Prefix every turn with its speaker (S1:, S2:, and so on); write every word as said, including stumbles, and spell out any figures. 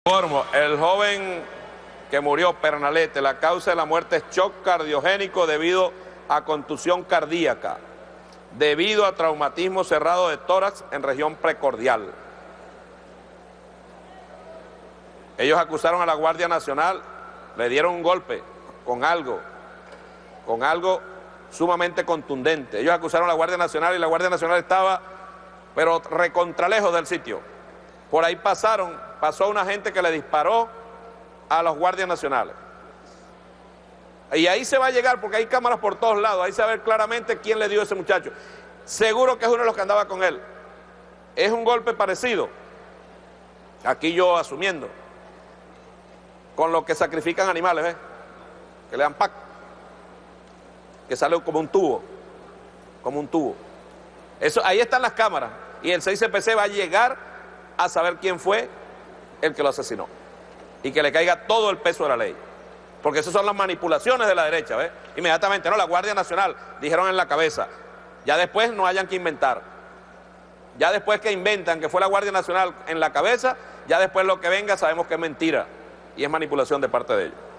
S1: Informo, el joven que murió, Pernalete, la causa de la muerte es shock cardiogénico debido a contusión cardíaca, debido a traumatismo cerrado de tórax en región precordial. Ellos acusaron a la Guardia Nacional, le dieron un golpe con algo, con algo sumamente contundente. Ellos acusaron a la Guardia Nacional y la Guardia Nacional estaba, pero recontralejos del sitio. Por ahí pasaron, pasó una gente que le disparó a los guardias nacionales. Y ahí se va a llegar, porque hay cámaras por todos lados, ahí se va a ver claramente quién le dio a ese muchacho. Seguro que es uno de los que andaba con él. Es un golpe parecido, aquí yo asumiendo, con lo que sacrifican animales, ¿ves? Que le dan pac, que sale como un tubo, como un tubo. Eso, ahí están las cámaras, y el seis C P C va a llegar a saber quién fue el que lo asesinó y que le caiga todo el peso de la ley, porque esas son las manipulaciones de la derecha, ¿ves? Inmediatamente, no, la Guardia Nacional, dijeron en la cabeza, ya después no hayan que inventar, ya después que inventan que fue la Guardia Nacional en la cabeza, ya después lo que venga sabemos que es mentira y es manipulación de parte de ellos.